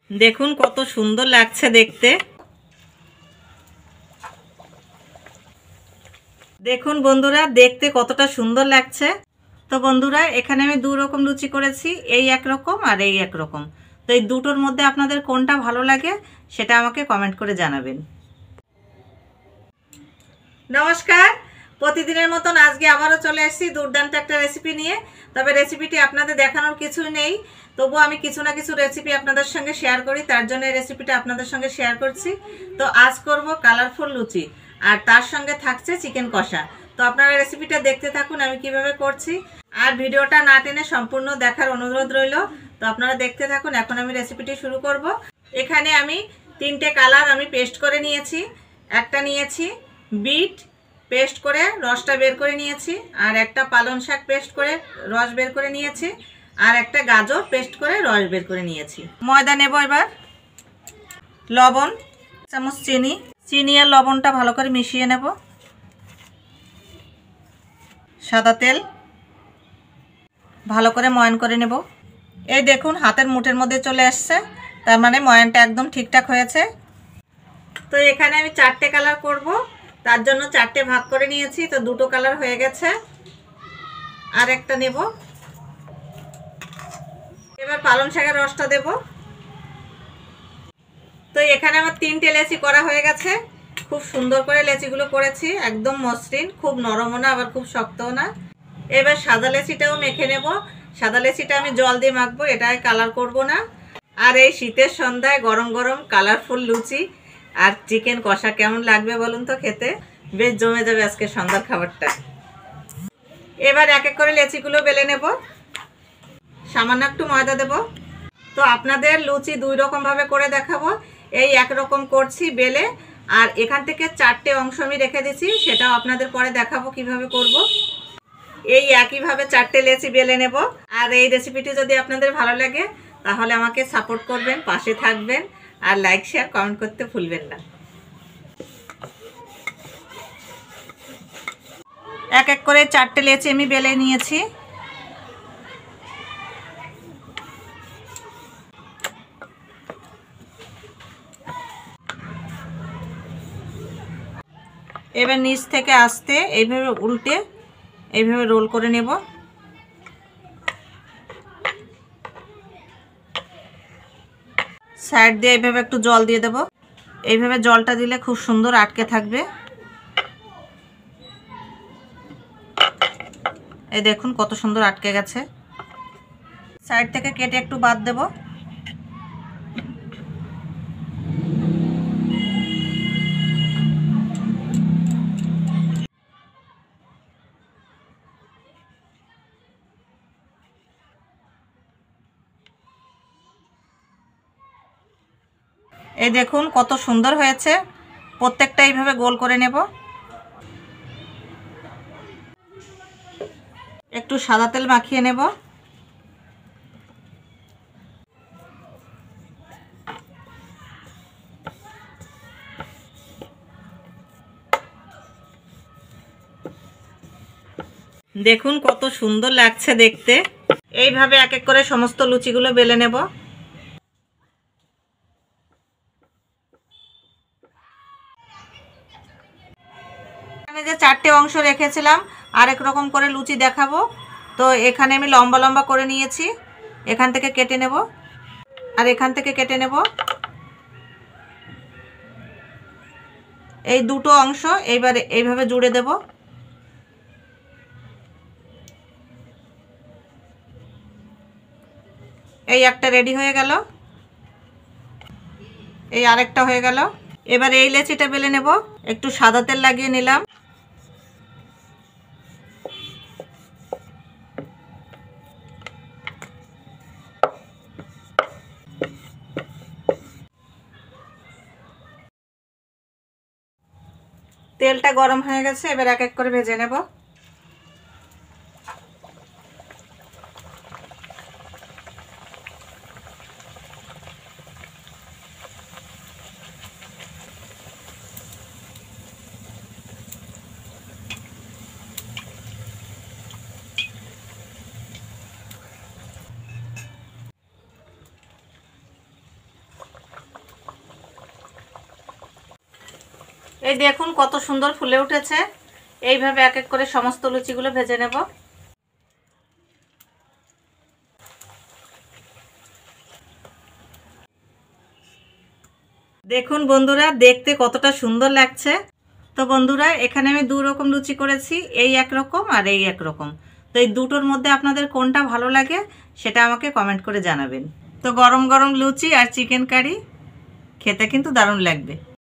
দেখুন কত সুন্দর লাগছে দেখতে। দেখুন বন্ধুরা, দেখতে কতটা সুন্দর লাগছে। তো বন্ধুরা, এখানে আমি দু রকম লুচি করেছি, এই একরকম আর এই একরকম। তো এই দুটোর মধ্যে আপনাদের কোনটা ভালো লাগে সেটা আমাকে কমেন্ট করে জানাবেন। নমস্কার, প্রতিদিনের মতন আজকে আবারও চলে এসেছি দুর্দান্ত একটা রেসিপি নিয়ে। তবে রেসিপিটি আপনাদের দেখানোর কিছু নেই, তবুও আমি কিছু না কিছু রেসিপি আপনাদের সঙ্গে শেয়ার করি, তার জন্য এই রেসিপিটা আপনাদের সঙ্গে শেয়ার করছি। তো আজ করব কালারফুল লুচি, আর তার সঙ্গে থাকছে চিকেন কষা। তো আপনারা রেসিপিটা দেখতে থাকুন আমি কিভাবে করছি, আর ভিডিওটা না টেনে সম্পূর্ণ দেখার অনুরোধ রইল। তো আপনারা দেখতে থাকুন। এখন আমি রেসিপিটি শুরু করব। এখানে আমি 3টে কালার আমি পেস্ট করে নিয়েছি। একটা নিয়েছি বিট, পেস্ট করে রসটা বের করে নিয়েছি, আর একটা পালং শাক পেস্ট করে রস বের করে নিয়েছি, আর একটা গাজর পেস্ট করে রস বের করে নিয়েছি। ময়দা নেব, এবার লবণ, চামচ চিনি আর লবণটা ভালো করে মিশিয়ে নেব। সাদা তেল ভালো করে ময়ান করে নেব। এই দেখুন হাতের মুঠের মধ্যে চলে আসছে, তার মানে ময়ানটা একদম ঠিকঠাক হয়েছে। তো এখানে আমি 4টে কালার করব, তার জন্য 4টে ভাগ করে নিয়েছি। তো 2টো কালার হয়ে গেছে, আর একটা নেব। এবার পালং শাকের রসটা দেব। তো এখানে আমার 3টে লেচি করা হয়ে গেছে। খুব সুন্দর করে লেচিগুলো করেছি, একদম মসৃণ, খুব নরমও না আবার খুব শক্তও না। এবার সাদা লেচিটাও মেখে নেব। সাদা লেচিটা আমি জল দিয়ে মাখবো, এটাই কালার করব না। আর এই শীতের সন্ধ্যায় গরম গরম কালারফুল লুচি আর চিকেন কষা কেমন লাগবে বলুন তো খেতে? বেশ জমে যাবে আজকে সন্ধ্যার খাবারটা। এবার এক এক করে লেচিগুলো বেলে নেব। সামান্য একটু ময়দা দেব। তো আপনাদের লুচি 2 রকমভাবে করে দেখাবো। এই একরকম করছি বেলে, আর এখান থেকে 4টে অংশ আমি রেখে দিয়েছি, সেটাও আপনাদের পরে দেখাবো কিভাবে করব। এই একইভাবে 4টে লেচি বেলে নেব। আর এই রেসিপিটি যদি আপনাদের ভালো লাগে তাহলে আমাকে সাপোর্ট করবেন, পাশে থাকবেন, আর লাইক শেয়ার কমেন্ট করতে ভুলবেন না। এক এক করে 4টে লেচি আমি বেলে নিয়েছি। এবার নিচ থেকে আস্তে এইভাবে উল্টে এইভাবে রোল করে নেব। সাইড দিয়ে এইভাবে একটু জল দিয়ে দেব। এইভাবে জলটা দিলে খুব সুন্দর আটকে থাকবে। এই দেখুন কত সুন্দর আটকে গেছে। সাইড থেকে কেটে একটু বাদ দেব। এই দেখুন কত সুন্দর হয়েছে। প্রত্যেকটা এইভাবে গোল করে নেব। একটু সাদা তেল মাখিয়ে নেব। দেখুন কত সুন্দর লাগছে দেখতে। এইভাবে এক এক করে সমস্ত লুচিগুলো বেলে নেব। এখানে যে 4টে অংশ রেখেছিলাম আরেক রকম করে লুচি দেখাবো। তো এখানে আমি লম্বা লম্বা করে নিয়েছি, এখান থেকে কেটে নেব, আর এখান থেকে কেটে নেব। এই দুটো অংশ এইবারে এইভাবে জুড়ে দেব। এই একটা রেডি হয়ে গেল, এই আরেকটা হয়ে গেল। এবার এই লেচিটা বেলে নেব। একটু সাদা তেল লাগিয়ে নিলাম। তেলটা গরম হয়ে গেছে, এবার এক এক করে ভেজে নেব। এই দেখুন কত সুন্দর ফুলে উঠেছে। এইভাবে এক এক করে সমস্ত লুচিগুলো ভেজে নেব। দেখুন বন্ধুরা, দেখতে কতটা সুন্দর লাগছে। তো বন্ধুরা, এখানে আমি দু রকম লুচি করেছি, এই একরকম আর এই একরকম। তো এই দুটোর মধ্যে আপনাদের কোনটা ভালো লাগে সেটা আমাকে কমেন্ট করে জানাবেন। তো গরম গরম লুচি আর চিকেন কারি খেতে কিন্তু দারুণ লাগবে।